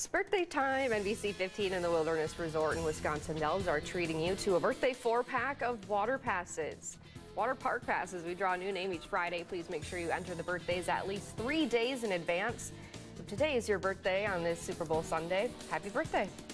It's birthday time. NBC 15 and the Wilderness Resort in Wisconsin Dells are treating you to a birthday 4-pack of water passes. Water park passes. We draw a new name each Friday. Please make sure you enter the birthdays at least 3 days in advance. If today is your birthday on this Super Bowl Sunday, happy birthday.